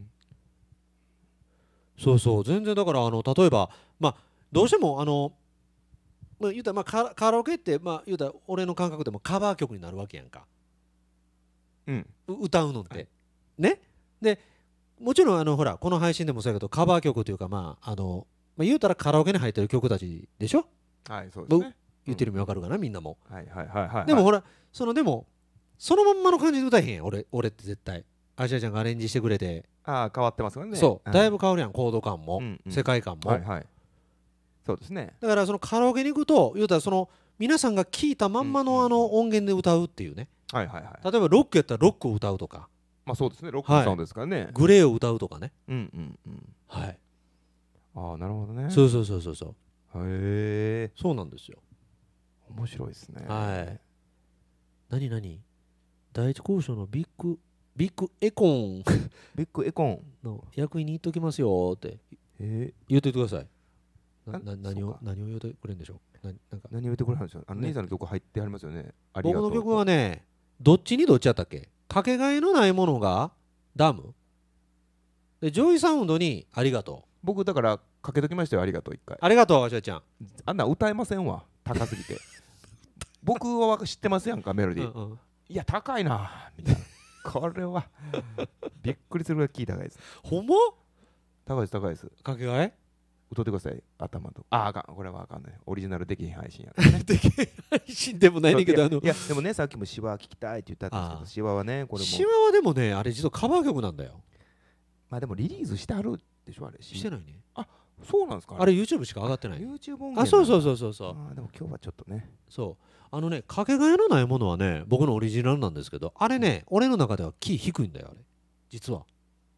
[SPEAKER 1] そうそう全然だからあの例えばまあどうしてもあのまあ言うたらまあカラカラオケってまあ言うたら俺の感覚でもカバー曲になるわけやんか。うん。歌うのって、はい、ね。でもちろんあのほらこの配信でもそうやけどカバー曲というかまああの、まあ、言うたらカラオケに入ってる曲たちでしょ。
[SPEAKER 2] はいそうですね。
[SPEAKER 1] 言ってる意味わかるかな、うん、みんなも。
[SPEAKER 2] はいはいはいはい。
[SPEAKER 1] でもほらそのでもそのまんまの感じで歌えへんやん俺俺って絶対。アジアちゃんがアレンジしてくれて。
[SPEAKER 2] ああ変わってますよね。
[SPEAKER 1] そう、はい、だいぶ変わるやんコード感も、うんうん、世界観も。
[SPEAKER 2] はいはい。そうですね。
[SPEAKER 1] だからそのカラオケに行くと言うたらその皆さんが聴いたまんまのあの音源で歌うっていうね。
[SPEAKER 2] はいはいはい。
[SPEAKER 1] 例えばロックやったらロックを歌うとか。
[SPEAKER 2] まあそうですね、ロックのサウンドですからね、はい、
[SPEAKER 1] グレーを歌うとかね。
[SPEAKER 2] うんうんうん。
[SPEAKER 1] はい。
[SPEAKER 2] ああなるほどね。
[SPEAKER 1] そうそうそうそうそう。
[SPEAKER 2] へえ。
[SPEAKER 1] そうなんですよ。
[SPEAKER 2] 面白いですね。
[SPEAKER 1] はい。何何第一交渉のビッグビッグエコン
[SPEAKER 2] ビッグエコン
[SPEAKER 1] の役員に言っときますよって言っておいてください。なな何を何を言うてくれるんでしょう。ななんか
[SPEAKER 2] 何を言ってくれるんでしょう。あの姉さんの曲入ってありますよね。
[SPEAKER 1] 僕の曲はねどっちにどっちやったっけ。かけがえのないものがダムでジョイサウンドにありがとう。
[SPEAKER 2] 僕だからかけときましたよ。ありがとう一回。
[SPEAKER 1] ありがとうあしゃちゃん。
[SPEAKER 2] あんな歌えませんわ高すぎて僕は知ってますやんかメロディー、うんうん、いや高いなみたいなこれはびっくりするぐらい聞いた高いです。
[SPEAKER 1] ほんま
[SPEAKER 2] 高いです高いです。
[SPEAKER 1] かけがえ
[SPEAKER 2] 歌ってください頭と。ああかんこれはあかんね。オリジナルできへん配信やからね
[SPEAKER 1] できへん配信でもないねんけどあの
[SPEAKER 2] いやでもねさっきもシワ聞きたいって言ったんですけど、シワはねこれも
[SPEAKER 1] シワはでもねあれ実はカバー曲なんだよ。
[SPEAKER 2] まあでもリリースしてあるでしょあれ。
[SPEAKER 1] してないね。
[SPEAKER 2] あそうなんですか。
[SPEAKER 1] あれ YouTube しか上がってない。
[SPEAKER 2] YouTube 音源。
[SPEAKER 1] あそうそうそうそうそう。
[SPEAKER 2] あでも今日はちょっとね
[SPEAKER 1] そうあのねかけがえのないものはね僕のオリジナルなんですけどあれね俺の中ではキー低いんだよあれ実は。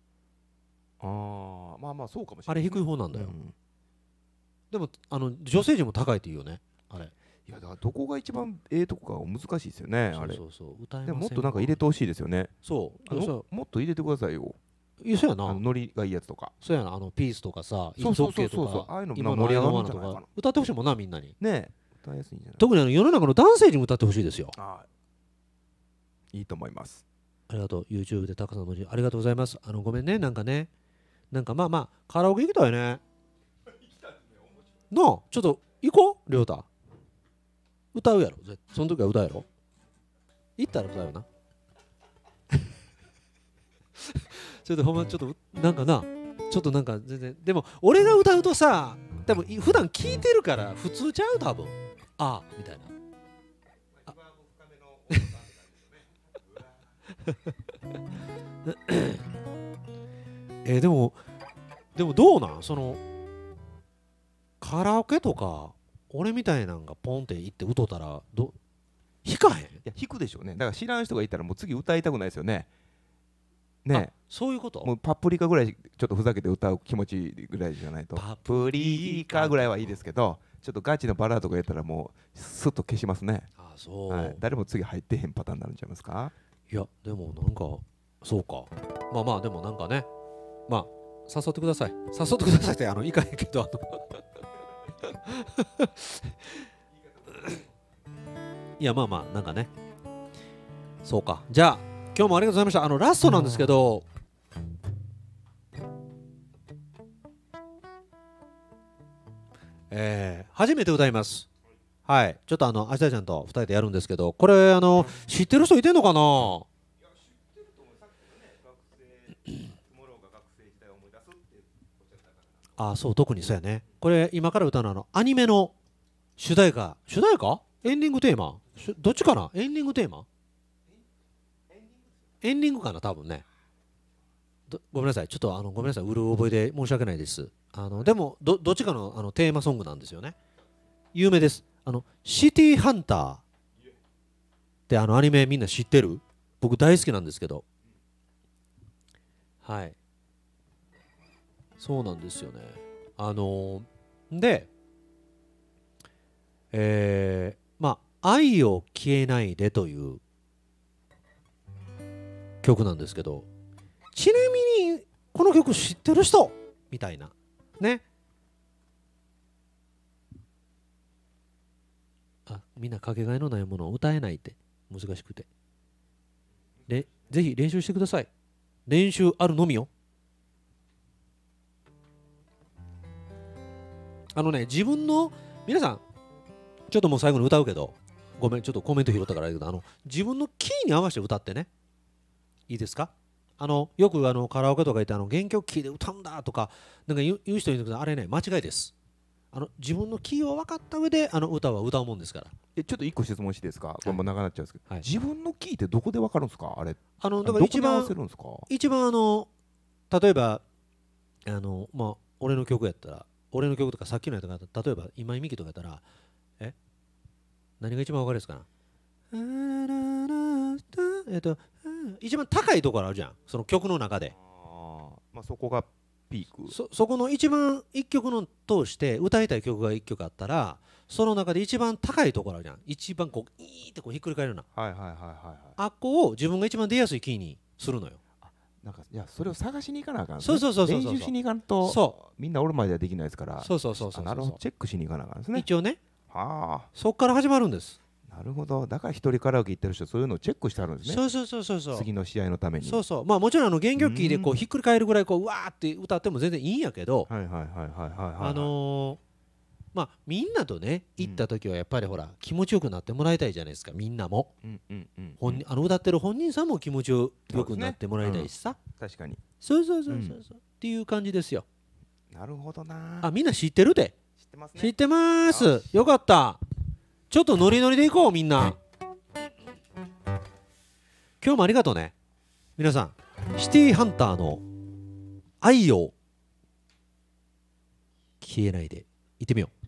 [SPEAKER 2] ああまあまあそうかもしれない、
[SPEAKER 1] ね、あれ低い方なんだよ、うん、でもあの女性陣も高いって言うよねあれ。
[SPEAKER 2] いやだからどこが一番ええとこか難しいですよねあれ。
[SPEAKER 1] そうそうそう歌えません。
[SPEAKER 2] でももっとなんか入れてほしいですよね。
[SPEAKER 1] そう
[SPEAKER 2] も, もっと入れてくださいよ。
[SPEAKER 1] いやそうやな。
[SPEAKER 2] あのノリがいいやつとか。
[SPEAKER 1] そうやなあのピースとかさ
[SPEAKER 2] そうそうそうそうそうああいうのも盛り上がるんじゃないかな。
[SPEAKER 1] 歌ってほしいもんなみんなに。
[SPEAKER 2] ねえ歌いやすいんじゃない。
[SPEAKER 1] 特にあの世の中の男性陣も歌ってほしいですよ。
[SPEAKER 2] ああいいと思います。
[SPEAKER 1] ありがとう YouTube でたくさんの文字ありがとうございます。あのごめんねなんかねなんかまあまあカラオケ行きたいね。なあちょっと行こう亮太。歌うやろその時は歌うやろ。行ったら歌うよなちょっとほんまちょっとなんかなちょっとなんか全然でも俺が歌うとさ多分普段聞いてるから普通ちゃう多分ああみたいなえー、でもでもどうなんそのカラオケとか俺みたいなんがポンって行って歌ったらど弾かへん。い
[SPEAKER 2] や弾くでしょうね。だから知らん人がいたらもう次歌いたくないですよね。ね
[SPEAKER 1] そういうこと。
[SPEAKER 2] もうパプリカぐらいちょっとふざけて歌う気持ちぐらいじゃないと。パプリカぐらいはいいですけどちょっとガチのバラードがやったらもうスッと消しますね。
[SPEAKER 1] あそう、
[SPEAKER 2] はい、誰も次入ってへんパターンになるんちゃいますか。
[SPEAKER 1] いやでもなんかそうかまあまあでもなんかねまあ誘ってください誘ってくださいってあのいかへんけどあのいやまあまあなんかねそうかじゃあ今日もありがとうございました。あのラストなんですけどえー、初めて歌います。はい、ちょっとあの芦田ちゃんとふたりでやるんですけど、これあの知ってる人いてんのかな。あ、そう、特にそうやね。これ今から歌うのはあのアニメの主題歌、主題歌エンディングテーマ、どっちかな。エンディングテーマ、エンディングかな多分ね。ごめんなさい、ちょっとあのごめんなさい、うる覚えで申し訳ないです。あのでも ど, どっちかのあのテーマソングなんですよね。有名です。あのシティハンターってあのアニメみんな知ってる？僕大好きなんですけど。はい、そうなんですよね。あのー、で、えー、まあ「愛を消えないで」という曲なんですけど、ちなみにこの曲知ってる人みたいなね。あ、みんなかけがえのないものを歌えないって難しくて、でぜひ練習してください。練習あるのみよ。あのね、自分の皆さんちょっともう最後に歌うけど、ごめんちょっとコメント拾ったからあれだけど、あの自分のキーに合わせて歌ってね、いいですか。あのよくあのカラオケとか行ってあの原曲キーで歌うんだとかなんか言う言う人いるんだけど、あれね間違いです。あの自分のキーを分かった上であの歌は歌うもんですから。
[SPEAKER 2] え、ちょっと一個質問していいですか。これも長くなっちゃうんですけど、
[SPEAKER 1] はい、
[SPEAKER 2] 自分のキーってどこで分かるんですか。あれ
[SPEAKER 1] あのだから一番一番あの例えばあのまあ俺の曲やったら、俺の曲とかさっきのやつが例えば今井美樹とかやったら、え何が一番分かりやすいかな。えっと一番高いところあるじゃん、その曲の中で。
[SPEAKER 2] あ、まあ、そこがピーク。
[SPEAKER 1] そ, そこの一番一曲の通して歌いたい曲が一曲あったら、その中で一番高いところあるじゃん、一番こういーってこうひっくり返るような、
[SPEAKER 2] はいはいはいはいはい、
[SPEAKER 1] あっこを自分が一番出やすいキーにするのよ。
[SPEAKER 2] なんかいや、それを探しに行かなあかん、ね、
[SPEAKER 1] そうそうそうそうそう、
[SPEAKER 2] 練習しに行かんと、そうみんなおる前ではできないですから。
[SPEAKER 1] そうそうそうそう、
[SPEAKER 2] なるほど、チェックしに行かなあかんですね、
[SPEAKER 1] 一応ね。
[SPEAKER 2] はあ、
[SPEAKER 1] そっから始まるんです。
[SPEAKER 2] なるほど。だから一人カラオケ行ってる人そういうのをチェックしてあるんですね。
[SPEAKER 1] そうそうそうそうそう、
[SPEAKER 2] 次の試合のために。
[SPEAKER 1] そうそう、まあもちろんあの原曲キーでこうひっくり返るぐらいこううわーって歌っても全然いいんやけど、
[SPEAKER 2] はいはいはいはいはい、
[SPEAKER 1] あのー、まあみんなとね行った時はやっぱりほら気持ちよくなってもらいたいじゃないですか、みんなも。
[SPEAKER 2] うんうんうん、
[SPEAKER 1] 本人あの歌ってる本人さんも気持ちよくなってもらいたいしさ、
[SPEAKER 2] ね、うん、確かに。
[SPEAKER 1] そうそうそうそうそう、うん、っていう感じですよ。
[SPEAKER 2] なるほどな。
[SPEAKER 1] あ、みんな知ってるで。
[SPEAKER 2] 知ってますね。
[SPEAKER 1] 知ってます。よかった。ちょっとノリノリでいこうみんな。今日もありがとうね皆さん。シティハンターの愛を消えないで行ってみよう。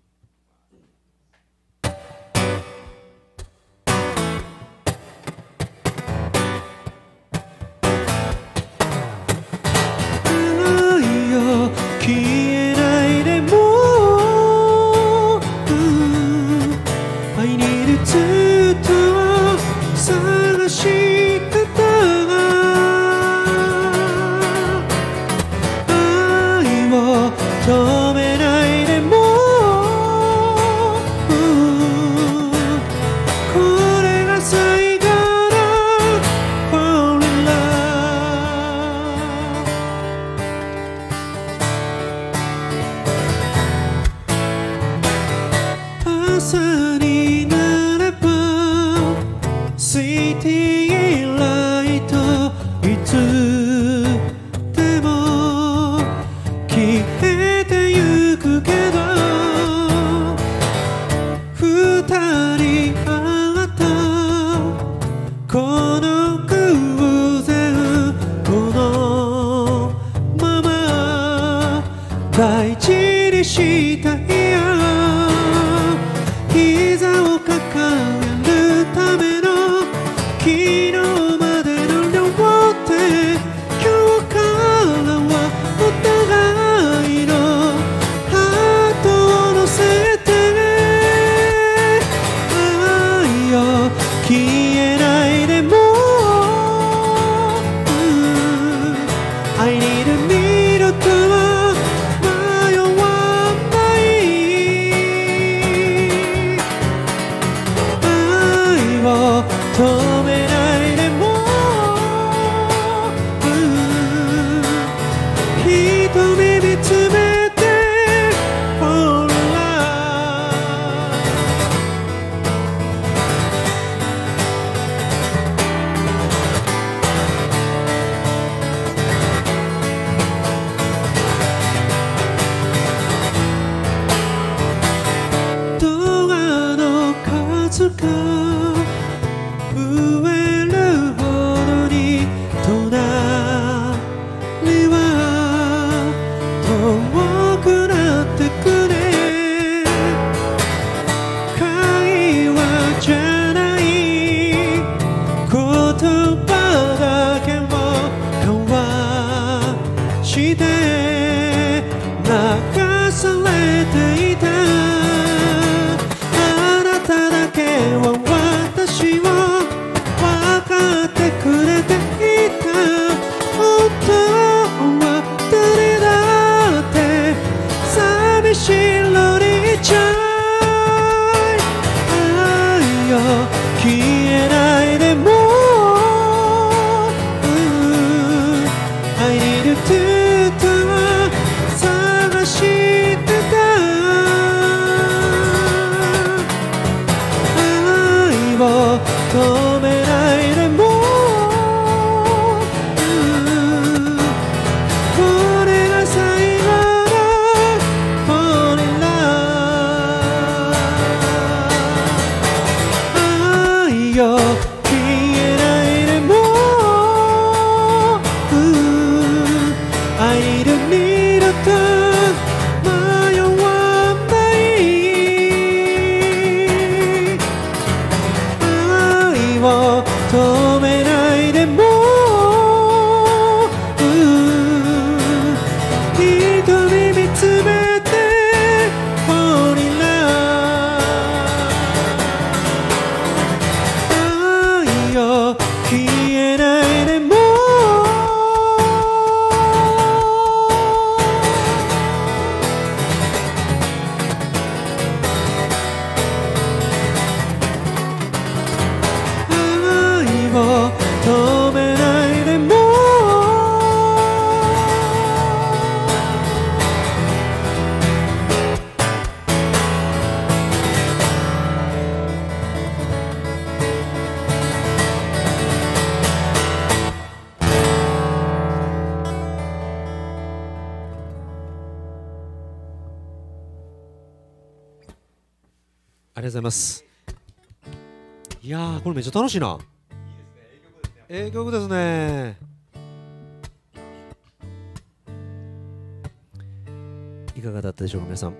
[SPEAKER 1] 一目見つめて For love して流されていたあなただけは私を分かってくれていた本当は誰だって寂しいのにちゃい愛よ消えないでもI need you to 探してた愛を止めないでもこれが最後の Fall in love 愛よ消えないでも愛で二度と迷わない愛を止めないでも瞳見つめて Fall in love 愛よ消えないでも止めないでもありがとうございます。いやーこれめっちゃ楽しいな。ええ曲ですね。いかがだったでしょうか皆さん。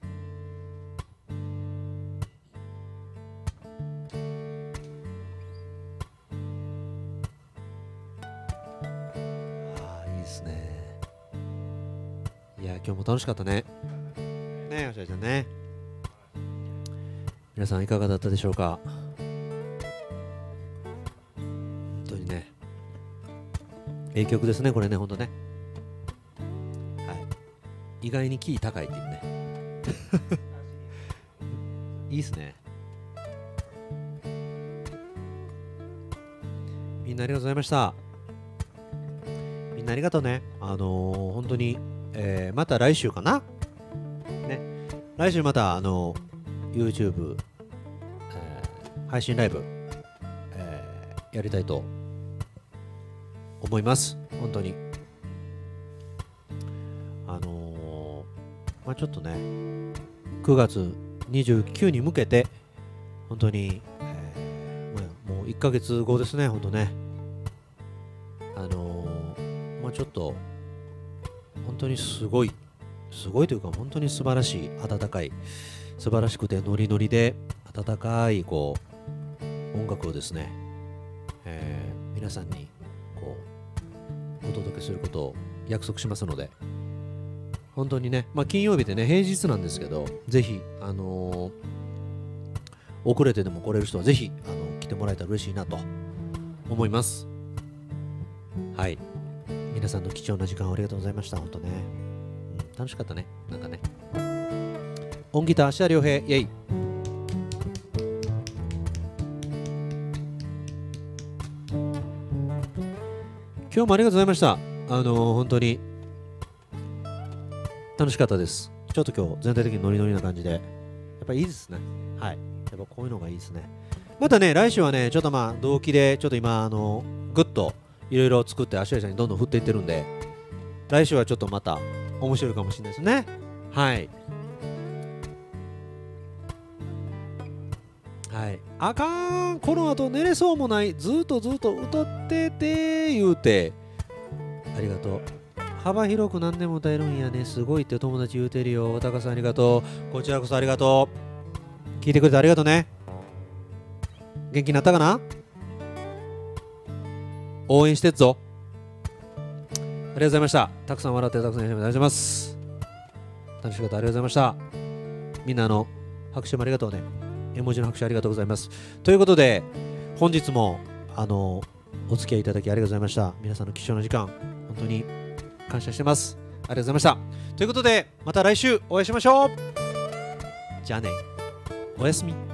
[SPEAKER 1] ああいいですね。いや今日も楽しかったね。ねえおしゃれちゃんね。皆さんいかがだったでしょうか。ええ曲ですねこれねほんとね。はい意外にキー高いっていうねいいっすね。みんなありがとうございました。みんなありがとうね。あのー、本当に、えー、また来週かなね。来週またあのー、YouTube、えー、配信ライブ、えー、やりたいと思います。本当にあのー、まあちょっとねくがつにじゅうくにちに向けて本当に、えーまあ、もういっかげつごですね。本当ねあのー、まあちょっと本当にすごいすごいというか本当に素晴らしい温かい素晴らしくてノリノリで温かいこう音楽をですね、えー、皆さんにこうお届けすることを約束しますので本当にね、まあ、金曜日でね平日なんですけどぜひ、あのー、遅れてでも来れる人はぜひ、あのー、来てもらえたら嬉しいなと思います。はい皆さんの貴重な時間をありがとうございました。本当ね、うん、楽しかったね。なんかね音ギター芦田亮平イェイ。今日もありがとうございました。あのー、本当に楽しかったです。ちょっと今日全体的にノリノリな感じでやっぱりいいですね。はいやっぱこういうのがいいですね。またね来週はねちょっとまあ同期でちょっと今あのグッといろいろ作って芦屋さんにどんどん振っていってるんで来週はちょっとまた面白いかもしれないですね。はいはいあかんこの後寝れそうもないずっとずっと歌ってて言うてありがとう。幅広く何でも歌えるんやねすごいって友達言うてるよ。高さんありがとう。こちらこそありがとう。聞いてくれてありがとうね。元気になったかな。応援してっぞ。ありがとうがとうございました。たくさん笑ってたくさんありがとうございます。楽しかった、ありがとうございました。みんなの拍手もありがとうね。絵文字の拍手ありがとうございます。ということで本日もあのお付き合いいただきありがとうございました。皆さんの貴重な時間本当に感謝してます。ありがとうございました。ということでまた来週お会いしましょう。じゃあね、おやすみ。